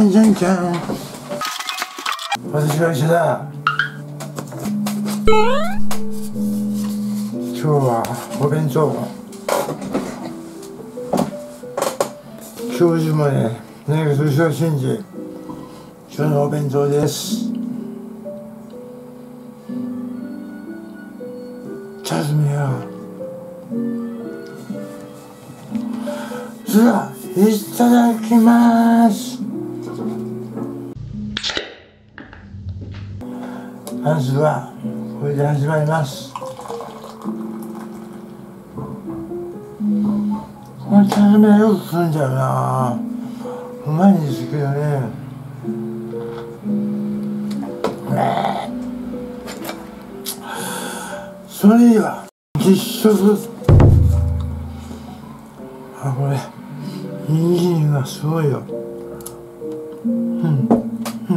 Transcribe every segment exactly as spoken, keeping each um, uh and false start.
んじゃんじゃん。私は医者だ。今日はお弁当。教授もね、何か年を信じ、今日のお弁当です。チャズミよ。それではいただきます。まずはこれで始まります。このチャズミはよく食うんだよな。うまいんですけどね。それでは実食。あ、これニンジンがすごいよ。うんうんうん。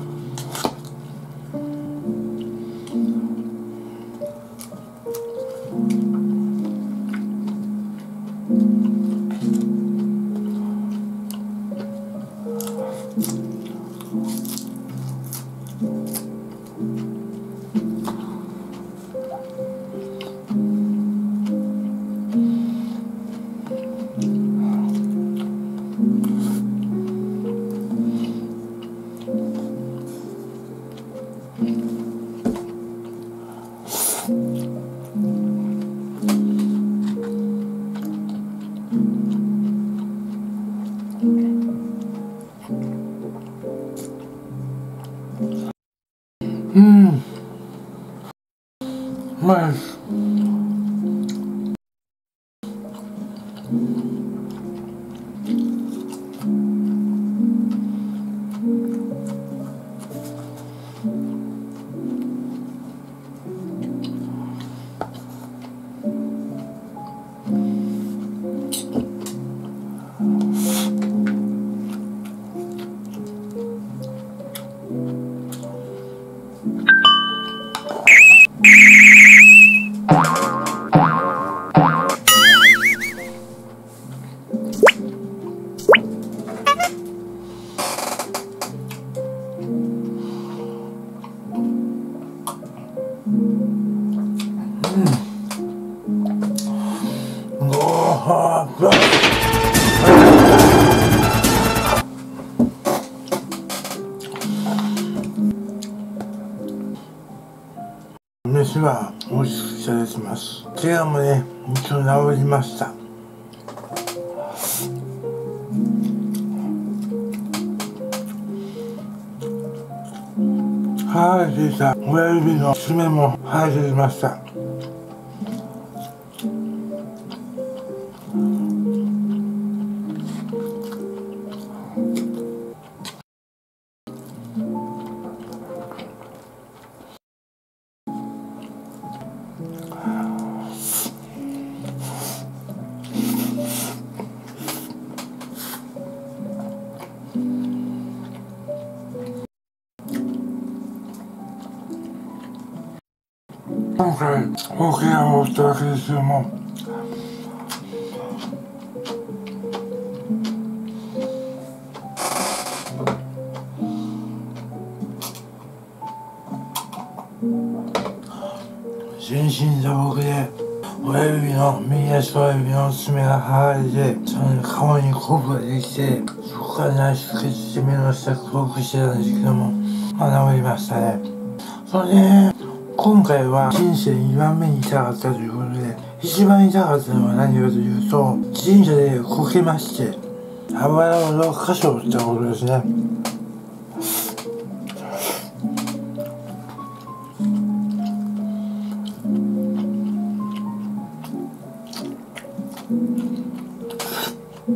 うん、うまいです。飯は美味しくいただきます。怪我もね、一応治りました。剥がれていた親指の爪も剥がれてきました。今回大怪我を負ったわけですけども、全身打撲で親指の右足親指の爪が剥がれて、その顔にコブができて、そこから内出血して目の下黒くしてたんですけども、まあ治りましたね。それで今回は人生にばんめに痛かったということで、一番痛かったのは何かというと、自転車でこけまして、あばらをろっかしょ打ったことですね。うん。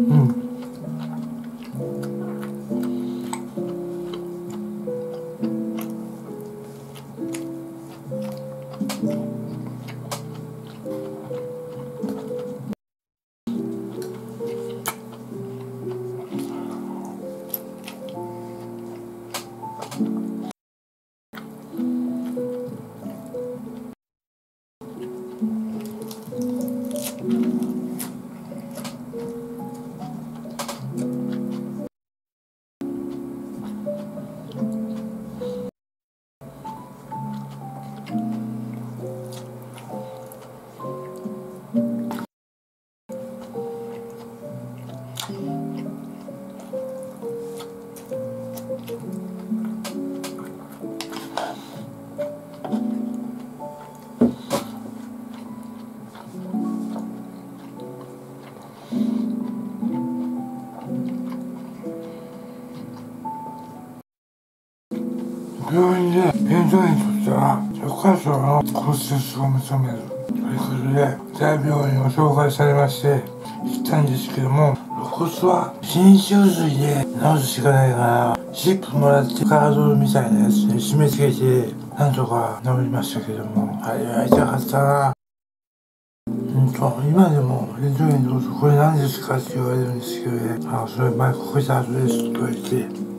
で現状にとっては直箇所の骨折を認めるということで大病院を紹介されまして行ったんですけども、肋骨は新種類で治すしかないからチップもらってカードみたいなやつで締め付けてなんとか治りましたけども、あれは痛かったな。うんと今でもレントゲンどうぞこれ何ですかって言われるんですけどね、あそれ前こけた後ですって言われて、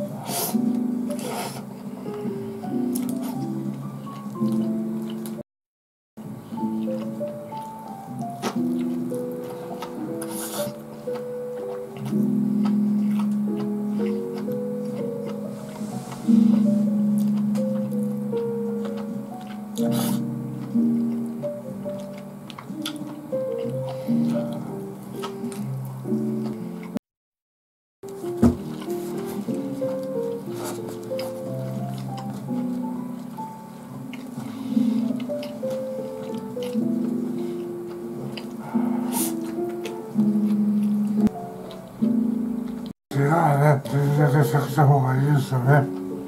怪我はね、できるだけ避けた方がいいですよね。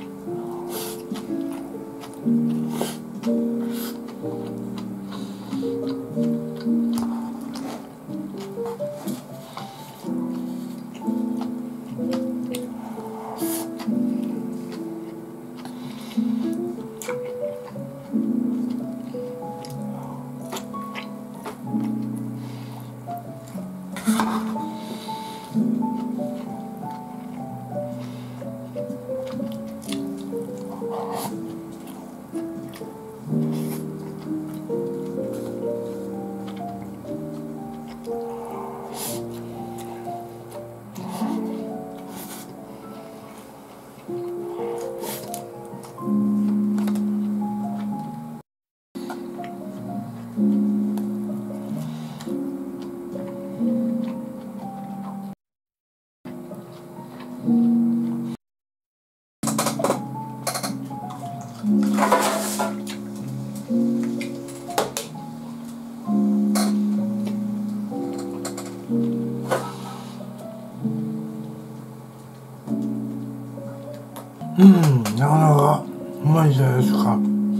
うん、なかなかうまいじゃないですか。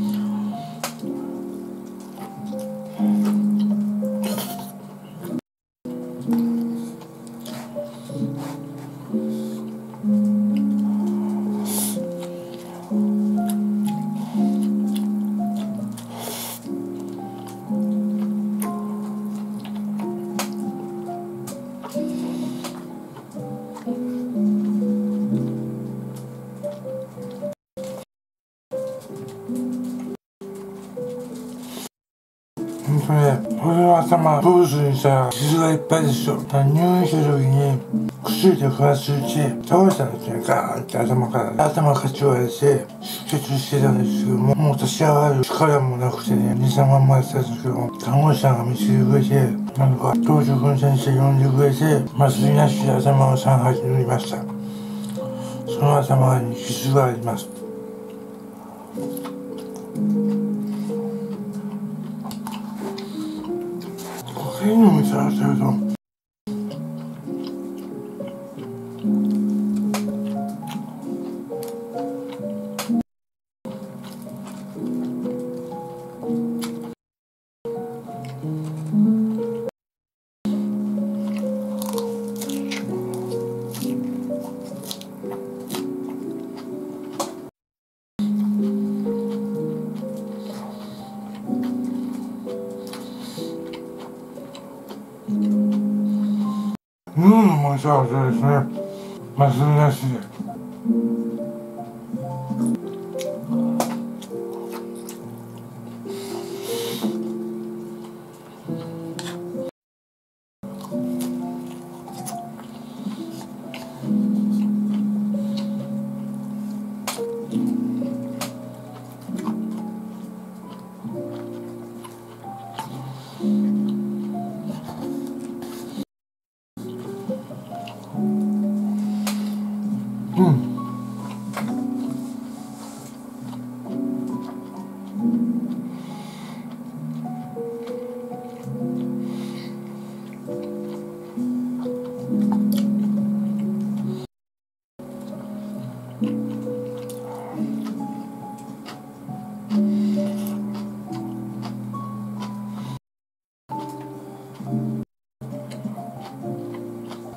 本当ね、俺の頭、ブースにさ、傷がいっぱいですよ。入院した時に、薬でふらついて、倒れたんですね、ガーンって頭から。頭かち割れて、出血してたんですけども、もう立ち上がる力もなくてね、に、さんばんまやってたんですけども、看護師さんが見つけてくれて、なんとか、当直の先生呼んでくれて、麻酔なしで頭をさん針塗りました。その頭に傷があります。こういうのもいただけると、ヌーのも幸せですね。麻酔なしで。うん。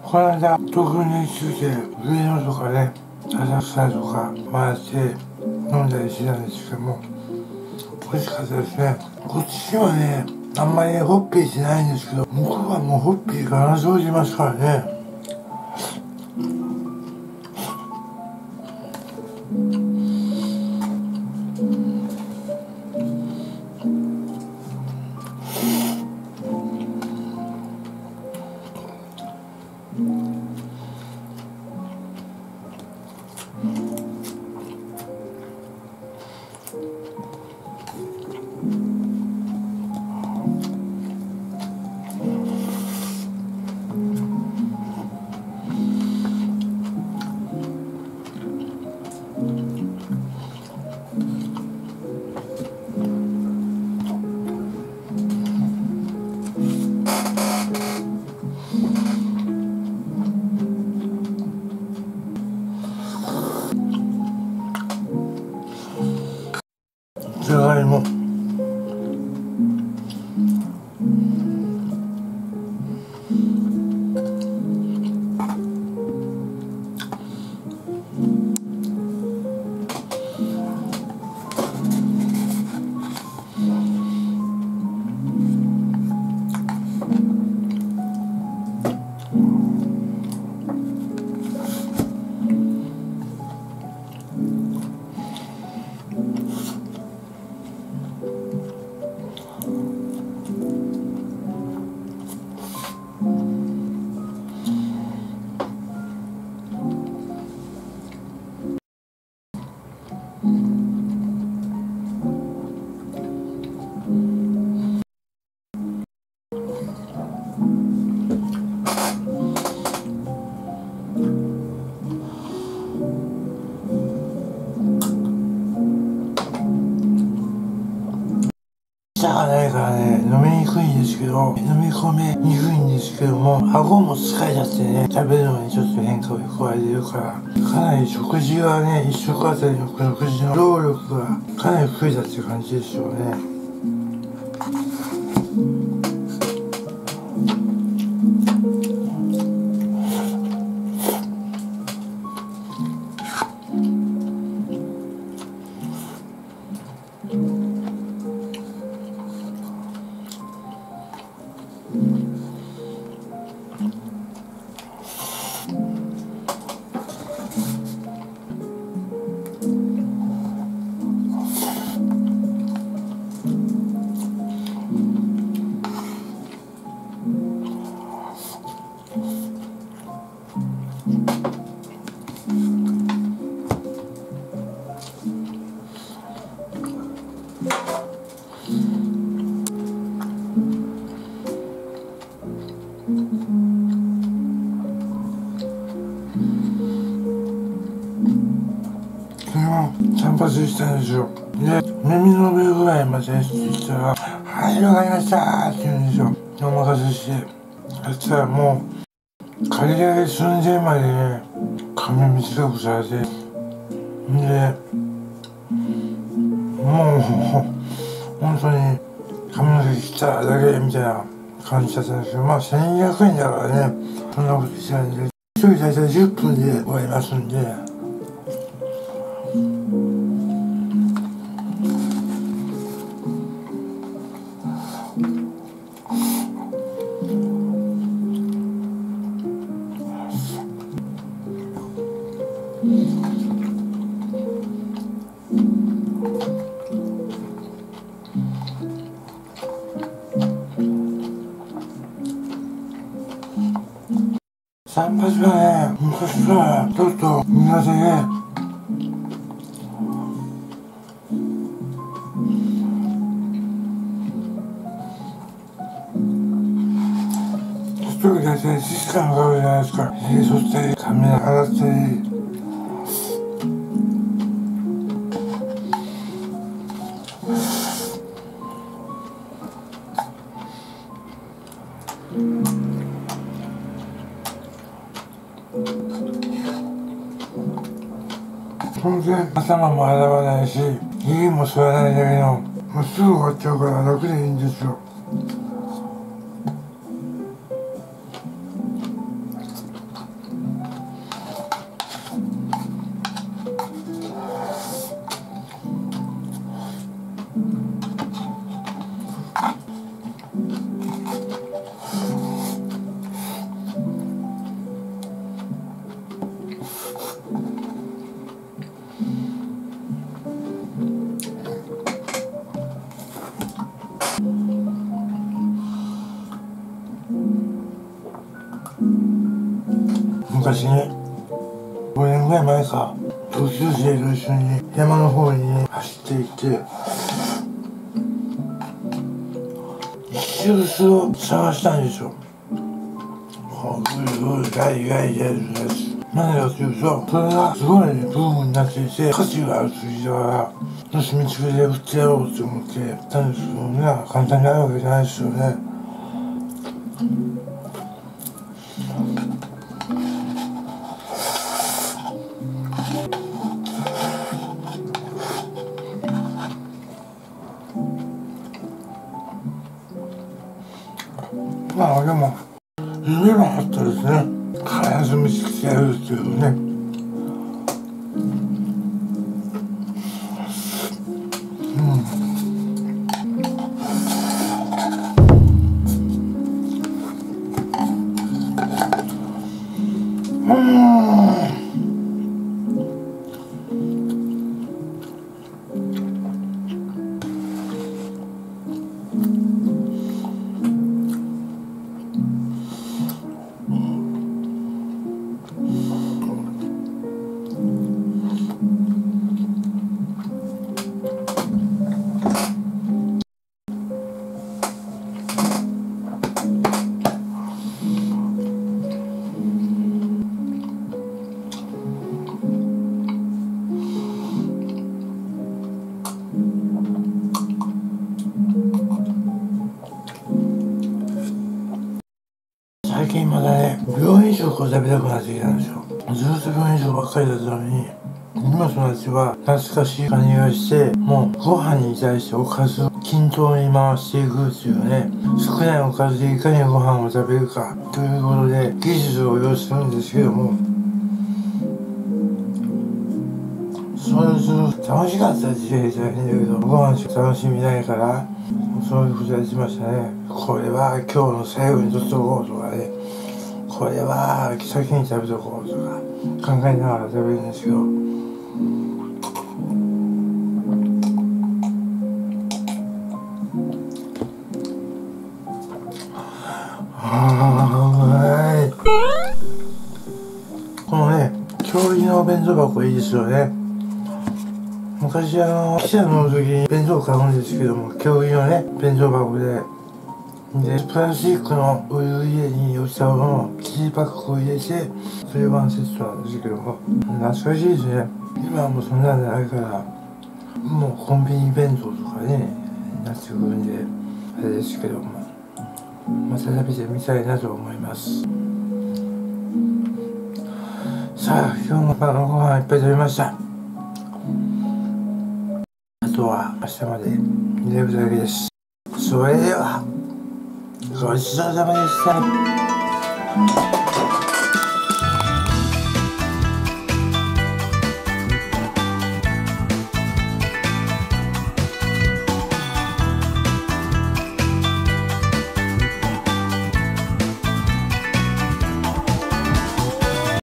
この間東京に来て上野とかね浅草とか回って飲んだりしてたんですけども、美味しかったですね。こっちはねあんまりホッピーしないんですけど、向こうはもうホッピーが争いますからね。じゃがいも舌がないからね飲みにくいんですけど、飲み込みにくいんですけども、顎も疲れちゃってね、食べるのにちょっと変化を加えてるから、かなり食事がね、一食あたりの食事の労力がかなり増えたっていう感じですよね。散髪したんですよ。で、耳の上ぐらいまでって言ったら、はい、わかりましたーって言うんですよ。お任せして。そしたらもう、刈り上げ寸前までね、髪短くされて、んで、もう、本当に髪の毛切っただけみたいな感じだったんですけど、まあせんにひゃくえんだからね、そんなことしないんで、一人大体じゅっぷんで終わりますんで、散髪がね、昔からちょっと苦手で、一人大体いちじかんかかるじゃないですか。ひげ剃ったり、髪洗ったり。当然頭も洗わないし、ひげも剃らないだけの、もうすぐ終わっちゃうから楽でいいんですよ。 昔ね、ごねんぐらい前か、同級生と一緒に山の方にね、走っていって一周するを探したんですよ。すごいガイガイやるやつ。なんでかというと、それがすごいね、ブームになっていて、価値があると聞いたから、よし、見つけて売ってやろうと思ってやったんですけどね、簡単になるわけじゃないですよね。まあでも、夢はあったですね。必ず見つけてやるっていうね。最近まだね、病院食を食べたくなってきたんですよ。ずっと病院食ばっかりだったのに、今となっては懐かしい感じがして、もうご飯に対しておかずを均等に回していくっていうね、少ないおかずでいかにご飯を食べるかということで技術を要するんですけども、そういう楽しかった時代じゃないんだけど、ご飯しか楽しみないから、そういうことやってましたね。これは今日の最後にとっとこうとかね、これは先に食べとこうとか考えながら食べるんですけど、はい。このね、教授の弁当箱いいですよね。昔あの、記者の時に弁当を買うんですけども、教授のね、弁当箱で、で、プラスチックのお湯入れにお茶のキーパックを入れて、それワンセットなんですけども、懐かしいですね。今はもうそんなんじゃないから、もうコンビニ弁当とかね、なってくるんで、あれですけども、また食べてみたいなと思います。さあ、今日も晩ご飯いっぱい食べました。あとは明日まで寝るだけです。それでは、ごちそうさまでした。